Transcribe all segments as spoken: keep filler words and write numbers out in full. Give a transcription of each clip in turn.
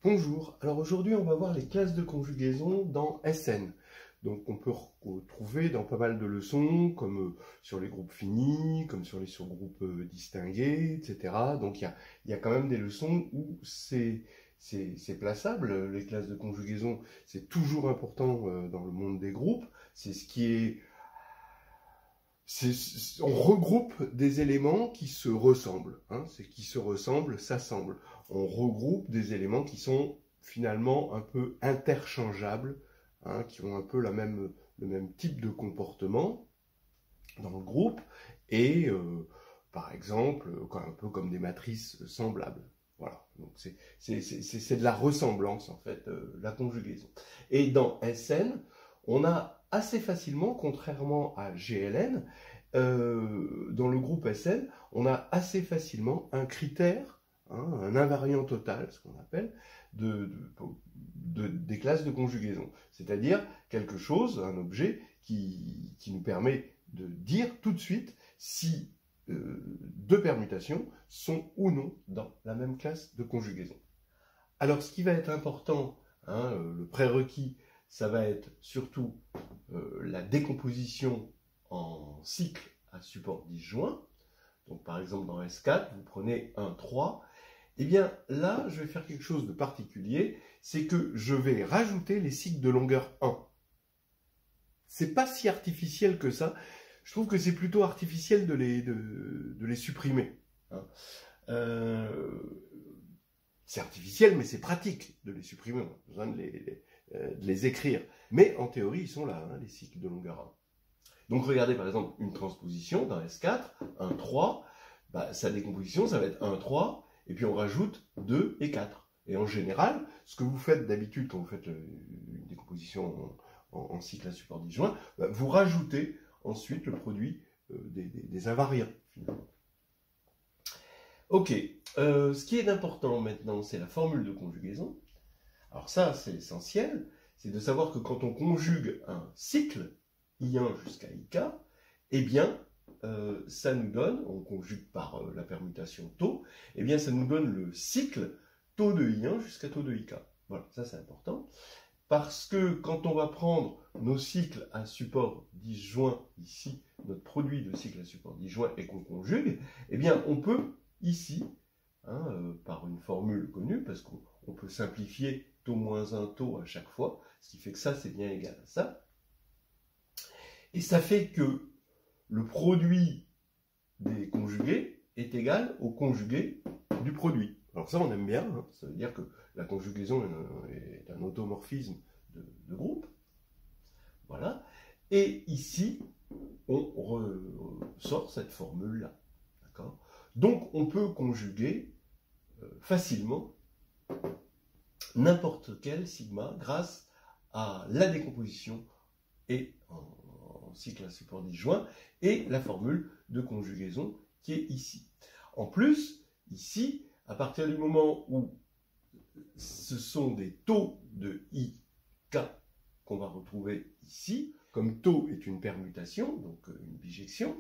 Bonjour, alors aujourd'hui on va voir les classes de conjugaison dans S N. Donc on peut retrouver dans pas mal de leçons, comme sur les groupes finis, comme sur les surgroupes distingués, et cetera. Donc il y a, y a quand même des leçons où c'est plaçable, les classes de conjugaison, c'est toujours important dans le monde des groupes, c'est ce qui est... C'est, on regroupe des éléments qui se ressemblent, hein, c'est qui se ressemblent, s'assemblent. On regroupe des éléments qui sont finalement un peu interchangeables, hein, qui ont un peu la même, le même type de comportement dans le groupe, et euh, par exemple, un peu comme des matrices semblables. Voilà, donc c'est de la ressemblance en fait, euh, la conjugaison. Et dans S N, on a assez facilement, contrairement à G L N, euh, dans le groupe S N, on a assez facilement un critère, hein, un invariant total, ce qu'on appelle, de, de, de, des classes de conjugaison. C'est-à-dire quelque chose, un objet, qui, qui nous permet de dire tout de suite si euh, deux permutations sont ou non dans la même classe de conjugaison. Alors, ce qui va être important, hein, le prérequis, ça va être surtout euh, la décomposition en cycle à support disjoint. Donc par exemple dans S quatre, vous prenez un trois. Et bien là, je vais faire quelque chose de particulier, c'est que je vais rajouter les cycles de longueur un. C'est pas si artificiel que ça. Je trouve que c'est plutôt artificiel de les, de, de les supprimer. Hein. Euh, c'est artificiel, mais c'est pratique de les supprimer. On a besoin de les... les de les écrire. Mais en théorie, ils sont là, hein, les cycles de longueur un. Donc regardez par exemple une transposition dans S quatre, un trois, bah, sa décomposition, ça va être un trois, et puis on rajoute deux et quatre. Et en général, ce que vous faites d'habitude quand vous faites une décomposition en, en, en cycle à support disjoint, bah, vous rajoutez ensuite le produit euh, des, des, des invariants, finalement. Ok, euh, ce qui est important maintenant, c'est la formule de conjugaison. Alors ça, c'est essentiel, c'est de savoir que quand on conjugue un cycle, I un jusqu'à I K, eh bien, euh, ça nous donne, on conjugue par euh, la permutation taux, eh bien, ça nous donne le cycle taux de I un jusqu'à taux de I K. Voilà, ça c'est important, parce que quand on va prendre nos cycles à support disjoint, ici, notre produit de cycle à support disjoint, et qu'on conjugue, eh bien, on peut, ici, hein, euh, par une formule connue, parce qu'on peut simplifier taux moins un taux à chaque fois, ce qui fait que ça, c'est bien égal à ça. Et ça fait que le produit des conjugués est égal au conjugué du produit. Alors ça, on aime bien, hein, ça veut dire que la conjugaison est un automorphisme de, de groupe. Voilà. Et ici, on ressort cette formule-là. D'accord ? Donc, on peut conjuguer euh, facilement n'importe quel sigma grâce à la décomposition et en, en cycle à support disjoint et la formule de conjugaison qui est ici. En plus, ici, à partir du moment où ce sont des taux de I K qu'on va retrouver ici, comme taux est une permutation, donc une bijection,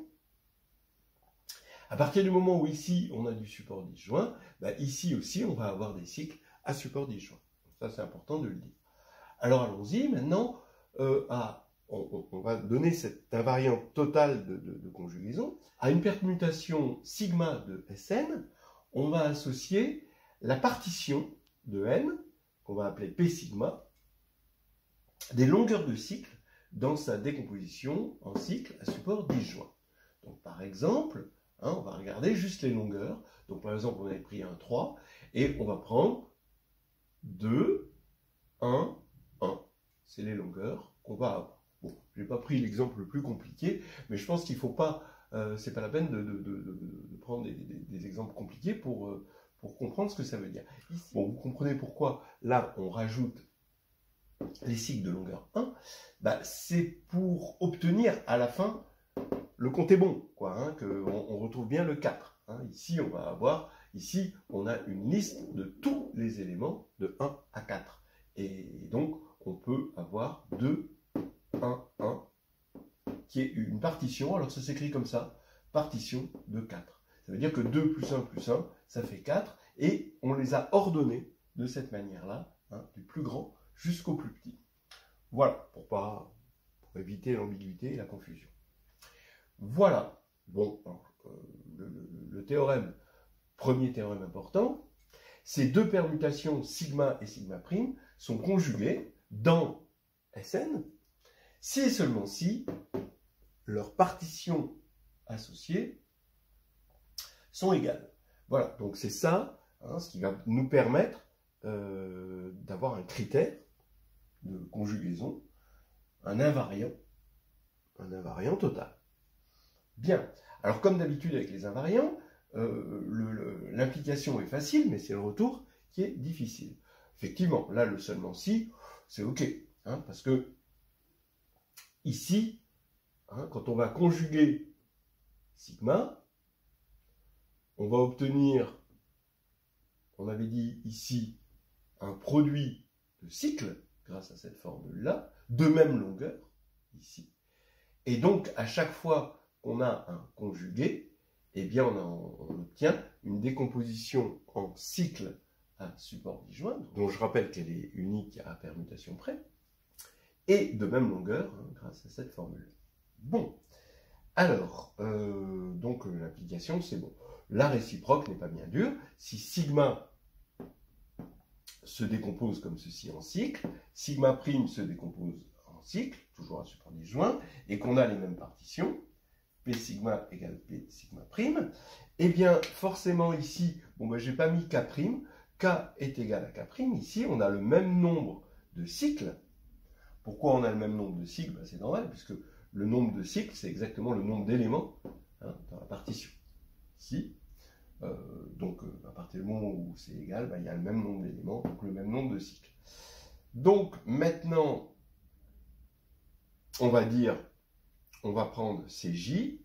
à partir du moment où ici on a du support disjoint, bah ici aussi on va avoir des cycles à support disjoint. Ça, c'est important de le dire. Alors, allons-y maintenant euh, à... On, on va donner cette invariante totale de, de, de conjugaison. À une permutation sigma de S N, on va associer la partition de N, qu'on va appeler P sigma, des longueurs de cycle dans sa décomposition en cycle à support disjoint. Donc, par exemple, hein, on va regarder juste les longueurs. Donc, par exemple, on avait pris un trois, et on va prendre deux, un, un. C'est les longueurs qu'on va avoir. Bon, je n'ai pas pris l'exemple le plus compliqué, mais je pense qu'il ne faut pas, euh, c'est pas la peine de, de, de, de prendre des, des, des exemples compliqués pour, euh, pour comprendre ce que ça veut dire. Ici, bon, vous comprenez pourquoi, là, on rajoute les cycles de longueur un, bah, c'est pour obtenir à la fin le compte est bon, quoi, hein, qu'on on retrouve bien le quatre. Hein. Ici, on va avoir, ici, on a une liste de tous les éléments de un à quatre. Et donc, on peut avoir deux, un, un, qui est une partition, alors ça s'écrit comme ça, partition de quatre. Ça veut dire que deux plus un plus un, ça fait quatre, et on les a ordonnés de cette manière-là, hein, du plus grand jusqu'au plus petit. Voilà, pour, pas, pour éviter l'ambiguïté et la confusion. Voilà, bon, alors, euh, le, le, le théorème, premier théorème important, ces deux permutations sigma et sigma prime sont conjuguées dans S N, si et seulement si leurs partitions associées sont égales. Voilà, donc c'est ça, hein, ce qui va nous permettre euh, d'avoir un critère de conjugaison, un invariant, un invariant total. Bien, alors comme d'habitude avec les invariants, euh, l'implication est facile, mais c'est le retour qui est difficile. Effectivement, là le seulement si, c'est ok, hein, parce que ici, hein, quand on va conjuguer sigma, on va obtenir, on avait dit ici, un produit de cycle, grâce à cette formule-là, de même longueur, ici. Et donc, à chaque fois qu'on a un conjugué, eh bien, on, a, on obtient une décomposition en cycle à support disjoint, dont je rappelle qu'elle est unique à permutation près, et de même longueur, hein, grâce à cette formule. Bon, alors, euh, donc l'application, c'est bon. La réciproque n'est pas bien dure. Si sigma se décompose comme ceci en cycle, sigma prime se décompose en cycle, toujours à support disjoint, et qu'on a les mêmes partitions, P sigma égale P sigma prime, eh bien, forcément ici, bon ben, j'ai pas mis K prime, K est égal à K prime, ici, on a le même nombre de cycles. Pourquoi on a le même nombre de cycles? Ben, c'est normal, puisque le nombre de cycles, c'est exactement le nombre d'éléments, hein, dans la partition. Ici, euh, donc euh, à partir du moment où c'est égal, ben, il y a le même nombre d'éléments, donc le même nombre de cycles. Donc maintenant, on va dire, on va prendre C J.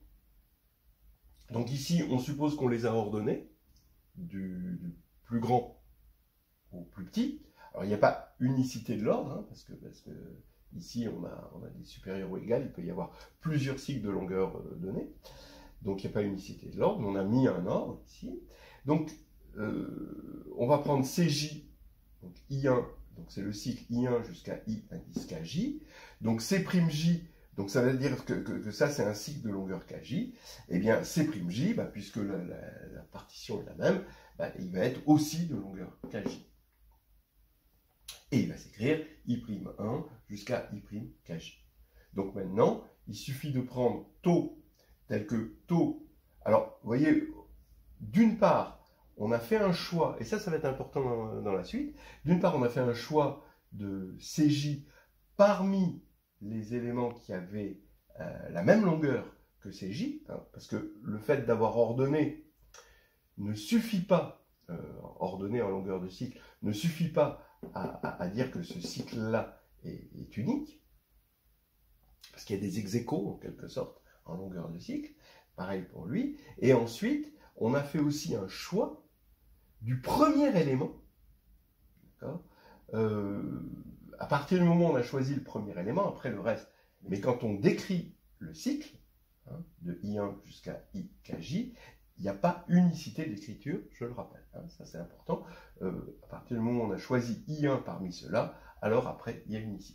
Donc ici, on suppose qu'on les a ordonnés, du, du plus grand au plus petit. Alors il n'y a pas unicité de l'ordre, hein, parce que, parce que ici on a, on a des supérieurs ou égales, il peut y avoir plusieurs cycles de longueur euh, donnés. Donc il n'y a pas unicité de l'ordre, on a mis un ordre ici. Donc euh, on va prendre C J, donc I un, donc c'est le cycle I un jusqu'à I indice K J. Donc C'J, donc ça veut dire que, que, que ça c'est un cycle de longueur K J. Eh bien C'J, bah, puisque la, la, la partition est la même, bah, il va être aussi de longueur K J. Et il va s'écrire I' un jusqu'à I' K J. Donc maintenant, il suffit de prendre taux tel que taux. Alors, vous voyez, d'une part, on a fait un choix, et ça, ça va être important dans, dans la suite. D'une part, on a fait un choix de C J parmi les éléments qui avaient euh, la même longueur que C J, hein, parce que le fait d'avoir ordonné ne suffit pas, euh, ordonné en longueur de cycle, ne suffit pas à, à, à dire que ce cycle-là est, est unique, parce qu'il y a des ex-échos, en quelque sorte, en longueur de cycle, pareil pour lui. Et ensuite, on a fait aussi un choix du premier élément, d'accord, euh, à partir du moment où on a choisi le premier élément, après le reste. Mais quand on décrit le cycle, hein, de I un jusqu'à I K J, il n'y a pas unicité d'écriture, je le rappelle, hein, ça c'est important. Euh, à partir du moment où on a choisi I un parmi ceux-là, alors après il y a unicité.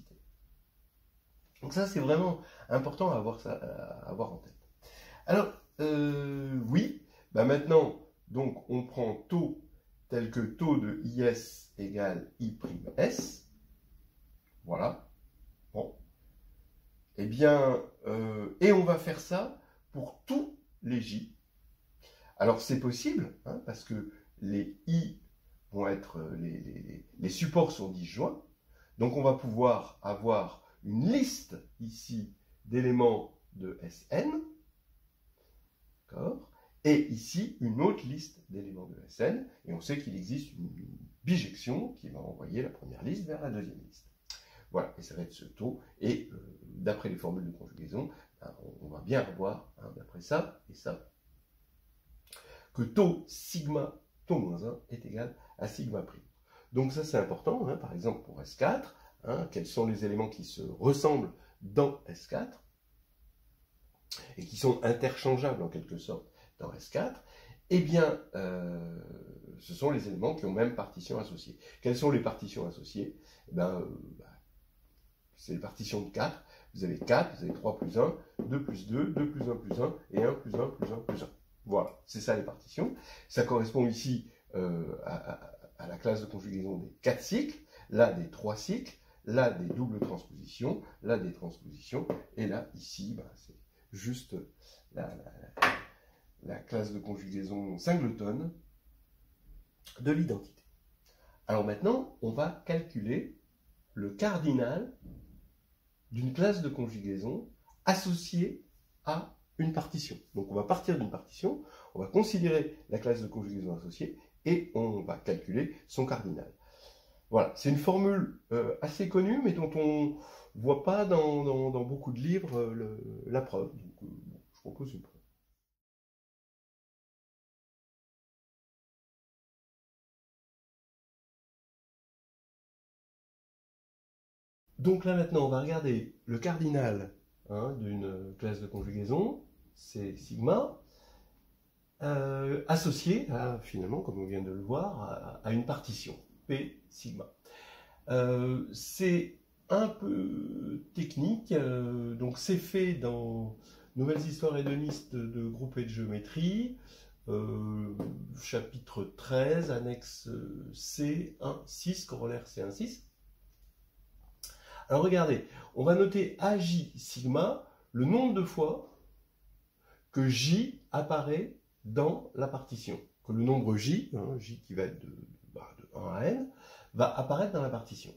Donc ça c'est vraiment important à avoir, ça, à avoir en tête. Alors, euh, oui, bah maintenant, donc on prend taux tel que taux de I S égale I' S. Voilà. Bon. Eh bien, euh, et on va faire ça pour tous les J. Alors c'est possible, hein, parce que les I vont être, les, les, les supports sont disjoints, donc on va pouvoir avoir une liste ici d'éléments de S N, d'accord, et ici une autre liste d'éléments de S N, et on sait qu'il existe une, une bijection qui va envoyer la première liste vers la deuxième liste. Voilà, et ça va être ce taux, et euh, d'après les formules de conjugaison, ben, on, on va bien avoir, hein, d'après ça et ça, que taux sigma, taux moins un, est égal à sigma prime. Donc ça c'est important, hein, par exemple pour S quatre, hein, quels sont les éléments qui se ressemblent dans S quatre, et qui sont interchangeables en quelque sorte dans S quatre, Eh bien, euh, ce sont les éléments qui ont même partition associée. Quelles sont les partitions associées? Eh ben, euh, bah, c'est les partitions de quatre. Vous avez quatre, vous avez trois plus un, deux plus deux, deux plus un plus un, et un plus un plus un plus un. Voilà, c'est ça les partitions. Ça correspond ici euh, à, à, à la classe de conjugaison des quatre cycles, là des trois cycles, là des doubles transpositions, là des transpositions, et là, ici, bah, c'est juste la, la, la classe de conjugaison singleton de l'identité. Alors maintenant, on va calculer le cardinal d'une classe de conjugaison associée à une partition. Donc on va partir d'une partition, on va considérer la classe de conjugaison associée et on va calculer son cardinal. Voilà, c'est une formule euh, assez connue mais dont on ne voit pas dans, dans, dans beaucoup de livres euh, le, la preuve. Donc euh, bon, je propose une preuve. Donc là maintenant on va regarder le cardinal hein, d'une classe de conjugaison, c'est sigma, euh, associé à, finalement, comme on vient de le voir, à, à une partition, P sigma. Euh, c'est un peu technique, euh, donc c'est fait dans Nouvelles histoires hédonistes de groupe et de géométrie, euh, chapitre treize, annexe C un six, corollaire C un six. Alors regardez, on va noter A J sigma, le nombre de fois que J apparaît dans la partition. Que le nombre J, hein, J qui va être de, bah, de un à n, va apparaître dans la partition.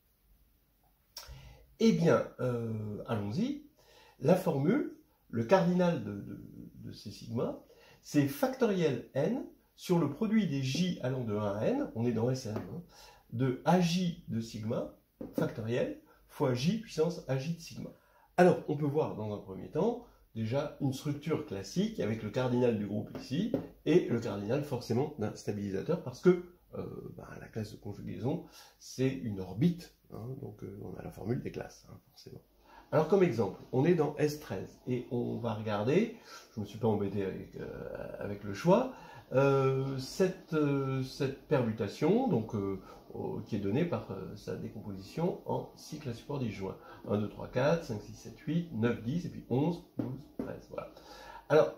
Eh bien, euh, allons-y. La formule, le cardinal de, de, de ces sigma, c'est factoriel n sur le produit des J allant de un à n, on est dans S N, hein, de A J de sigma, factoriel, fois J puissance A J de sigma. Alors, on peut voir dans un premier temps, déjà une structure classique avec le cardinal du groupe ici, et le cardinal forcément d'un stabilisateur, parce que euh, bah, la classe de conjugaison, c'est une orbite, hein, donc euh, on a la formule des classes, hein, forcément. Alors comme exemple, on est dans S treize, et on va regarder, je ne me suis pas embêté avec, euh, avec le choix, euh, cette, euh, cette permutation, donc, euh, qui est donnée par euh, sa décomposition en cycle à support disjoint. un, deux, trois, quatre, cinq, six, sept, huit, neuf, dix, et puis onze, douze, treize. Voilà. Alors,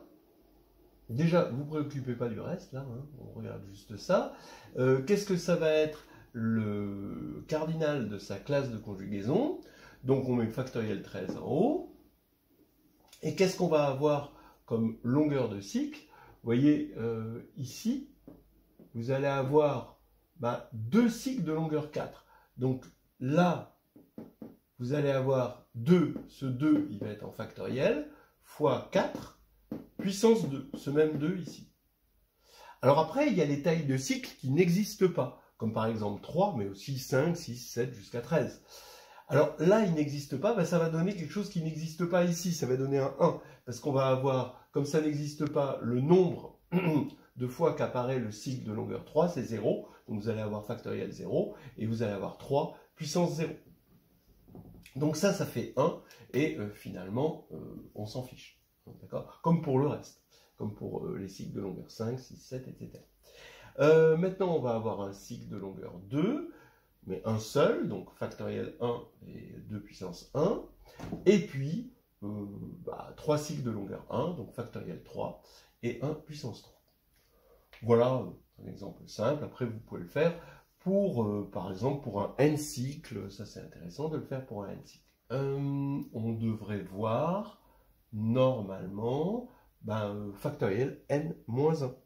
déjà, ne vous préoccupez pas du reste, là, hein, on regarde juste ça. Euh, Qu'est-ce que ça va être le cardinal de sa classe de conjugaison? Donc, on met factoriel treize en haut. Et qu'est-ce qu'on va avoir comme longueur de cycle? Vous voyez, euh, ici, vous allez avoir bah, deux cycles de longueur quatre. Donc là, vous allez avoir deux, ce deux, il va être en factoriel, fois quatre, puissance deux, ce même deux ici. Alors après, il y a les tailles de cycles qui n'existent pas, comme par exemple trois, mais aussi cinq, six, sept, jusqu'à treize. Alors là, il n'existe pas, bah, ça va donner quelque chose qui n'existe pas ici, ça va donner un un, parce qu'on va avoir, comme ça n'existe pas, le nombre de fois qu'apparaît le cycle de longueur trois, c'est zéro, donc vous allez avoir factoriel zéro, et vous allez avoir trois puissance zéro. Donc ça, ça fait un, et euh, finalement, euh, on s'en fiche, d'accord? Comme pour le reste, comme pour euh, les cycles de longueur cinq, six, sept, et cetera. Euh, maintenant, on va avoir un cycle de longueur deux, mais un seul, donc factoriel un et deux puissance un, et puis euh, bah, trois cycles de longueur un, donc factoriel trois, et un puissance trois. Voilà un exemple simple, après vous pouvez le faire pour, euh, par exemple, pour un n cycle, ça c'est intéressant de le faire pour un n cycle. Euh, on devrait voir, normalement, ben, factoriel n moins un.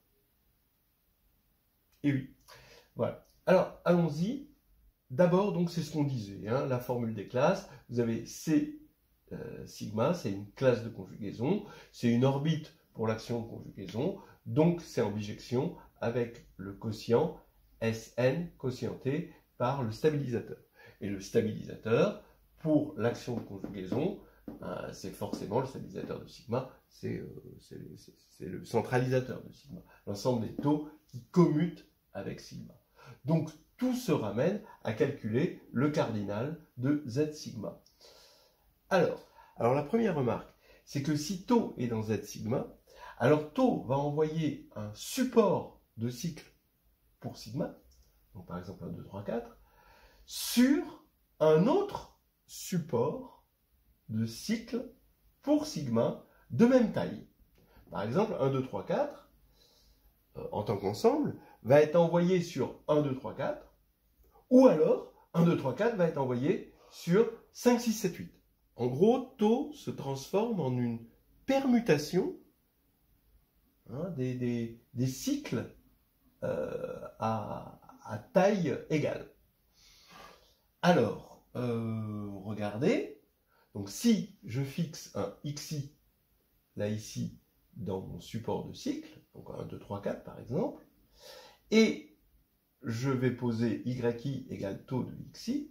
Et oui, voilà. Alors, allons-y. D'abord, donc, c'est ce qu'on disait, hein, la formule des classes. Vous avez C euh, sigma, c'est une classe de conjugaison, c'est une orbite pour l'action de conjugaison, donc c'est en bijection avec le quotient Sn quotienté par le stabilisateur. Et le stabilisateur, pour l'action de conjugaison, euh, c'est forcément le stabilisateur de sigma, c'est euh, le centralisateur de sigma, l'ensemble des taux qui commutent avec sigma. Donc, tout se ramène à calculer le cardinal de Z sigma. Alors, alors la première remarque, c'est que si taux est dans Z sigma, Alors taux va envoyer un support de cycle pour sigma, donc par exemple un, deux, trois, quatre, sur un autre support de cycle pour sigma de même taille. Par exemple, un, deux, trois, quatre, euh, en tant qu'ensemble, va être envoyé sur un, deux, trois, quatre, ou alors un, deux, trois, quatre va être envoyé sur cinq, six, sept, huit. En gros, taux se transforme en une permutation hein, des, des, des cycles euh, à, à taille égale. Alors, euh, regardez, donc si je fixe un xi, là ici, dans mon support de cycle, donc un, deux, trois, quatre par exemple, et je vais poser yi égale taux de xi,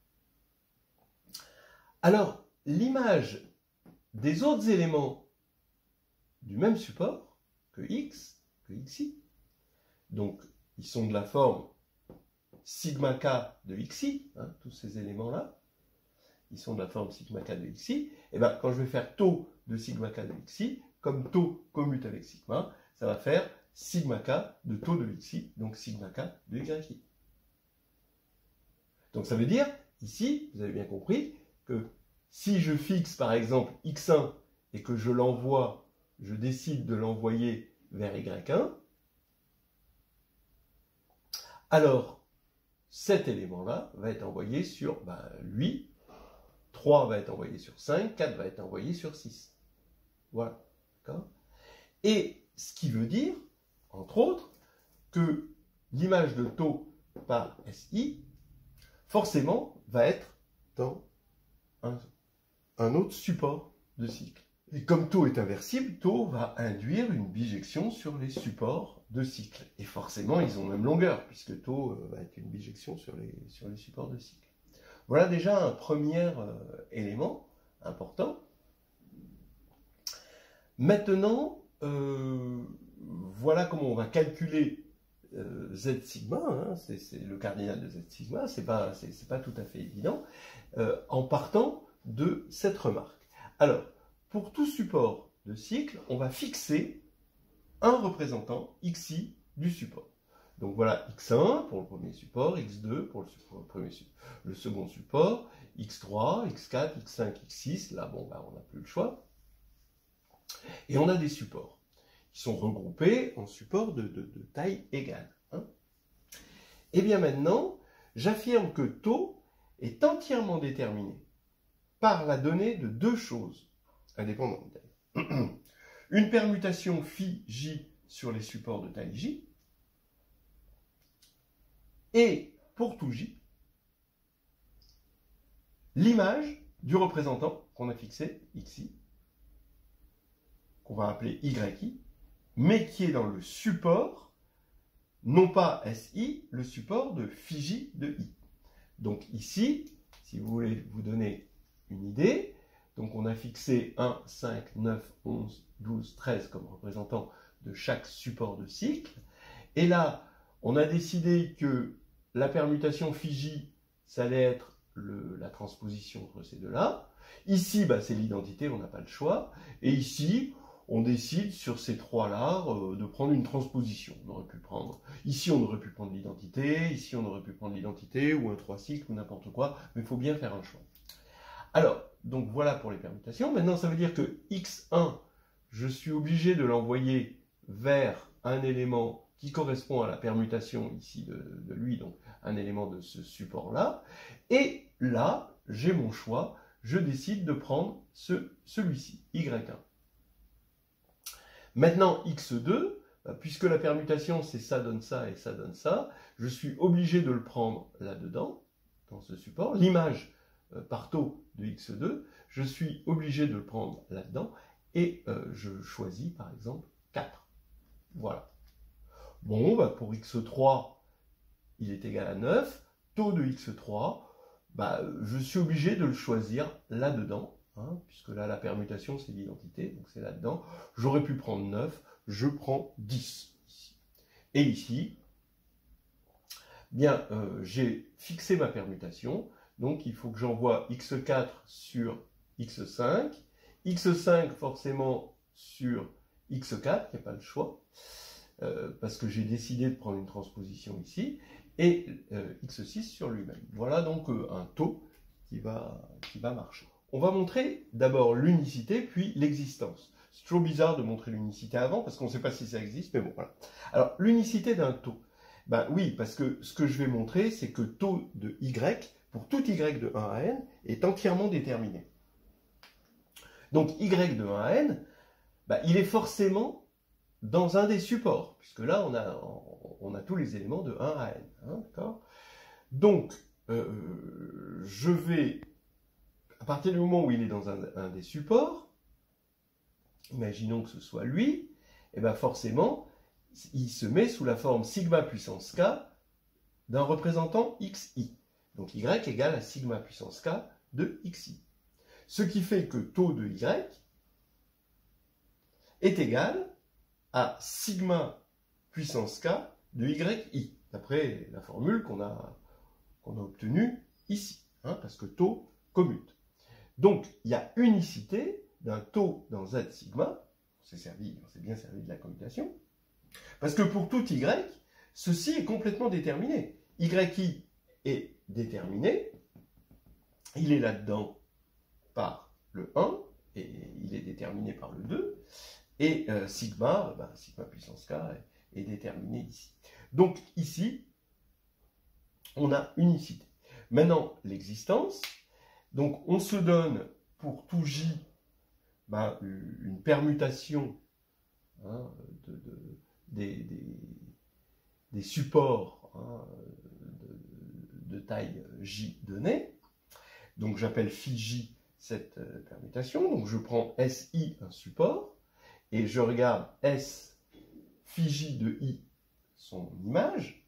alors l'image des autres éléments du même support que x, que xi, donc ils sont de la forme sigma k de xi, hein, tous ces éléments-là, ils sont de la forme sigma k de xi, et bien quand je vais faire taux de sigma k de xi, comme taux commute avec sigma, ça va faire sigma k de taux de xi, donc sigma k de yi. Donc ça veut dire, ici, vous avez bien compris, que si je fixe par exemple x un et que je l'envoie, je décide de l'envoyer vers y un, alors cet élément-là va être envoyé sur ben, lui, trois va être envoyé sur cinq, quatre va être envoyé sur six. Voilà. Et ce qui veut dire, entre autres, que l'image de taux par Si, forcément, va être dans un, un autre support de cycle. Et comme taux est inversible, taux va induire une bijection sur les supports de cycle. Et forcément, ils ont même longueur, puisque taux va être une bijection sur les, sur les supports de cycle. Voilà déjà un premier euh, élément important. Maintenant, euh, voilà comment on va calculer euh, Z sigma, hein, c'est le cardinal de Z sigma, c'est pas, c'est pas tout à fait évident, euh, en partant de cette remarque. Alors, pour tout support de cycle, on va fixer un représentant xi du support. Donc voilà x un pour le premier support, x deux pour le, support, le, premier, le second support, x trois, x quatre, x cinq, x six, là bon, bah, on n'a plus le choix. Et on a des supports qui sont regroupés en supports de, de, de taille égale. Hein. Et bien maintenant, j'affirme que taux est entièrement déterminé par la donnée de deux choses indépendantes de taille. Une permutation phi j sur les supports de taille j, et pour tout j, l'image du représentant qu'on a fixé, xi, qu'on va appeler yi, mais qui est dans le support, non pas Si, le support de phi j de i. Donc ici, si vous voulez vous donner une idée, donc on a fixé un, cinq, neuf, onze, douze, treize comme représentants de chaque support de cycle, et là, on a décidé que la permutation phi j, ça allait être le, la transposition entre ces deux-là. Ici, bah, c'est l'identité, on n'a pas le choix. Et ici, on décide sur ces trois-là euh, de prendre une transposition. On aurait pu prendre, ici on aurait pu prendre l'identité, ici on aurait pu prendre l'identité, ou un trois cycles, ou n'importe quoi, mais il faut bien faire un choix. Alors, donc voilà pour les permutations. Maintenant, ça veut dire que x un, je suis obligé de l'envoyer vers un élément qui correspond à la permutation ici de, de lui, donc un élément de ce support-là. Et là, j'ai mon choix, je décide de prendre ce, celui-ci, y un. Maintenant, x deux, bah, puisque la permutation c'est ça donne ça et ça donne ça, je suis obligé de le prendre là-dedans, dans ce support. L'image euh, par taux de x deux, je suis obligé de le prendre là-dedans, et euh, je choisis par exemple quatre. Voilà. Bon, bah pour x trois, il est égal à neuf. Taux de x trois, bah, je suis obligé de le choisir là-dedans, hein, puisque là, la permutation, c'est l'identité, donc c'est là-dedans. J'aurais pu prendre neuf, je prends dix. Ici. Et ici, bien, euh, j'ai fixé ma permutation, donc il faut que j'envoie x quatre sur x cinq, x cinq forcément sur x quatre, il n'y a pas le choix, euh, parce que j'ai décidé de prendre une transposition ici, et euh, x six sur lui-même. Voilà donc euh, un taux qui va, qui va marcher. On va montrer d'abord l'unicité, puis l'existence. C'est toujours bizarre de montrer l'unicité avant, parce qu'on ne sait pas si ça existe, mais bon, voilà. Alors, l'unicité d'un taux. Ben oui, parce que ce que je vais montrer, c'est que taux de y, pour tout y de un à n, est entièrement déterminé. Donc, y de un à n, ben, il est forcément dans un des supports, puisque là, on a, on a tous les éléments de un à n. Hein, d'accord ? Donc, euh, je vais, à partir du moment où il est dans un, un des supports, imaginons que ce soit lui, et bien forcément, il se met sous la forme sigma puissance k d'un représentant xi. Donc y égale à sigma puissance k de xi. Ce qui fait que taux de y est égal à sigma puissance k de yi, d'après la formule qu'on a, qu'on a obtenue ici, hein, parce que taux commute. Donc il y a unicité d'un taux dans z sigma, on s'est servi, on s'est bien servi de la commutation, parce que pour tout y, ceci est complètement déterminé. Yi est déterminé, il est là-dedans par le un, et il est déterminé par le deux, et euh, sigma, ben, sigma puissance k est, est déterminé ici. Donc ici, on a unicité. Maintenant, l'existence, donc on se donne pour tout j ben, une permutation hein, de, de Des, des, des supports hein, de, de taille j donnée. Donc j'appelle phi j cette euh, permutation. Donc je prends si, un support, et je regarde s phi j de i, son image.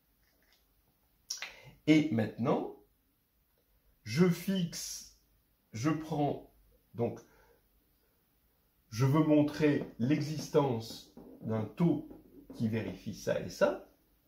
Et maintenant, je fixe, je prends, donc je veux montrer l'existence d'un taux qui vérifie ça et ça.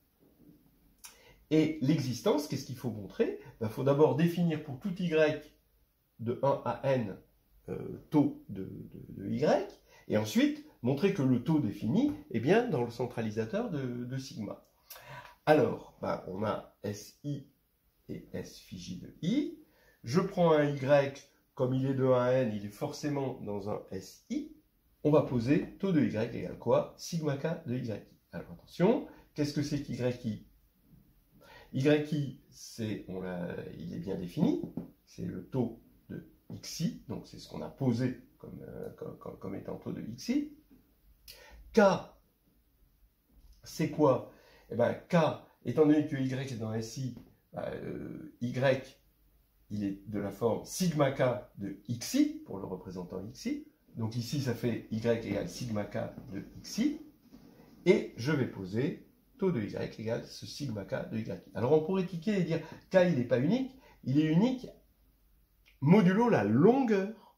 Et l'existence, qu'est-ce qu'il faut montrer? Il faut d'abord définir pour tout y de un à n euh, taux de, de, de y, et ensuite montrer que le taux défini est bien dans le centralisateur de, de sigma. Alors, ben, on a si et s phi j de i. Je prends un y, comme il est de un à n, il est forcément dans un si. On va poser taux de y égale quoi? Sigma k de yi. Alors attention, qu'est-ce que c'est qu'yi? Yi, c'est, on l'a, il est bien défini, c'est le taux de xi, donc c'est ce qu'on a posé comme, euh, comme, comme, comme étant taux de xi. K, c'est quoi? Eh bien, k, étant donné que y est dans si, bah, euh, y, il est de la forme sigma k de xi, pour le représentant xi. Donc ici, ça fait y égale sigma k de xi. Et je vais poser taux de y égale ce sigma k de yi. Alors on pourrait tiquer et dire k, il n'est pas unique. Il est unique modulo la longueur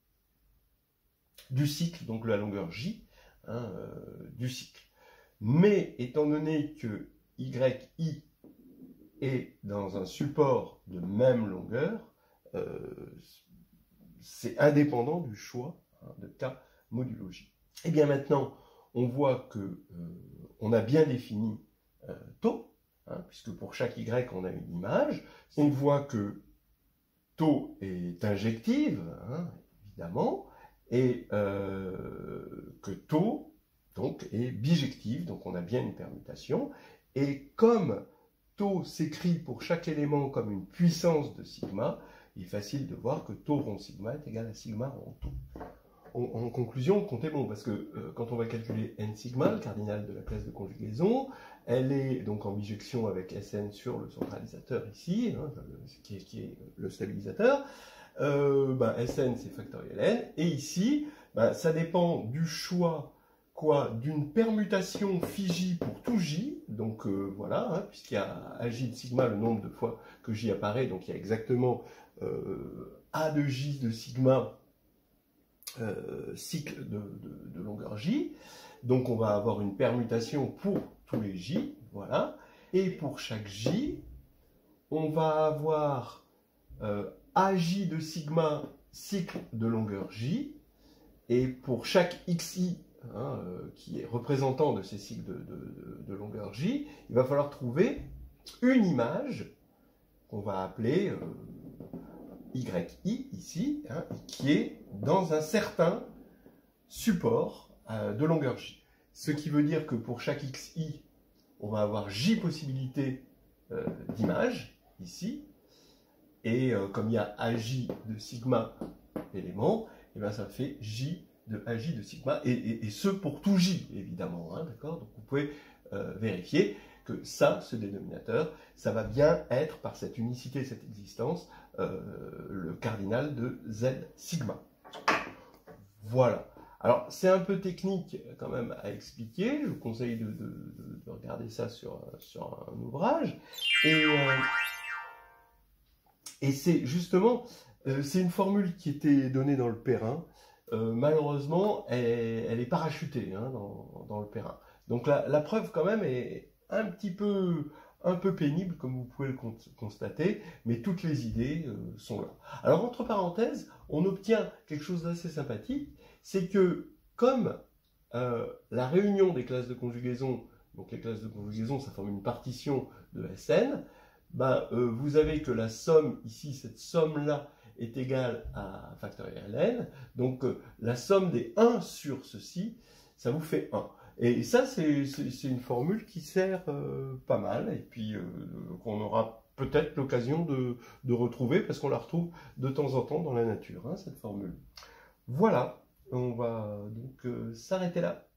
du cycle, donc la longueur j hein, euh, du cycle. Mais étant donné que yi est dans un support de même longueur, euh, c'est indépendant du choix hein, de k modulo j. Et bien maintenant, on voit que euh, on a bien défini euh, taux, hein, puisque pour chaque y, on a une image. On voit que taux est injective, hein, évidemment, et euh, que taux donc, est bijective, donc on a bien une permutation. Et comme taux s'écrit pour chaque élément comme une puissance de sigma, il est facile de voir que taux rond sigma est égal à sigma rond taux. En, en conclusion, comptez bon, parce que euh, quand on va calculer n sigma, le cardinal de la classe de conjugaison, elle est donc en bijection avec Sn sur le centralisateur ici, hein, qui, est, qui est le stabilisateur. Euh, ben, Sn c'est factoriel n, et ici, ben, ça dépend du choix quoi d'une permutation phi j pour tout j, donc euh, voilà, hein, puisqu'il y a à j de sigma le nombre de fois que j apparaît, donc il y a exactement euh, a de j de sigma Euh, cycle de, de, de longueur j, donc on va avoir une permutation pour tous les j, voilà, et pour chaque j, on va avoir euh, aj de sigma cycle de longueur j, et pour chaque xi hein, euh, qui est représentant de ces cycles de, de, de longueur J, il va falloir trouver une image qu'on va appeler euh, Y I ici, hein, qui est dans un certain support euh, de longueur J. Ce qui veut dire que pour chaque xi, on va avoir J possibilités euh, d'images, ici, et euh, comme il y a Aj de sigma éléments, et bien ça fait J de Aj de sigma, et, et, et ce pour tout J, évidemment, hein, d'accord? Donc vous pouvez euh, vérifier que ça, ce dénominateur, ça va bien être, par cette unicité, cette existence, euh, le cardinal de Z sigma. Voilà. Alors, c'est un peu technique quand même à expliquer. Je vous conseille de, de, de regarder ça sur, sur un ouvrage. Et, euh, et c'est justement, euh, c'est une formule qui était donnée dans le Perrin. Euh, malheureusement, elle, elle est parachutée hein, dans, dans le Perrin. Donc la, la preuve quand même est un petit peu, un peu pénible, comme vous pouvez le constater, mais toutes les idées euh, sont là. Alors, entre parenthèses, on obtient quelque chose d'assez sympathique, c'est que comme euh, la réunion des classes de conjugaison, donc les classes de conjugaison, ça forme une partition de S N, ben, euh, vous avez que la somme ici, cette somme-là, est égale à factoriel n, donc euh, la somme des un sur ceci, ça vous fait un. Et ça, c'est une formule qui sert euh, pas mal, et puis euh, qu'on aura peut-être l'occasion de, de retrouver, parce qu'on la retrouve de temps en temps dans la nature, hein, cette formule. Voilà. On va donc euh, s'arrêter là.